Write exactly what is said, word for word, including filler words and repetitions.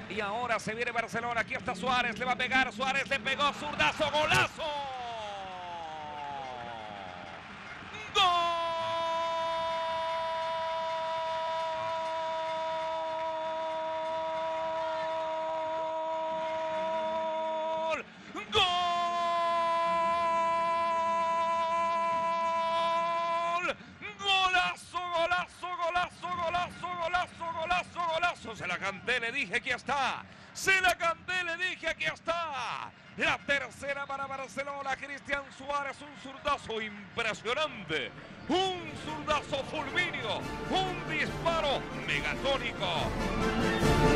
Y ahora se viene Barcelona. Aquí está Suárez. Le va a pegar. Suárez le pegó. Zurdazo. Golazo. ¡Gol! ¡Gol! ¡Golazo, golazo, golazo, golazo, golazo, golazo, golazo! Se la canté, le dije, aquí está. Se la canté, le dije, aquí está. La tercera para Barcelona. Cristian Suárez, un zurdazo impresionante. Un zurdazo fulmineo. Un disparo megatónico.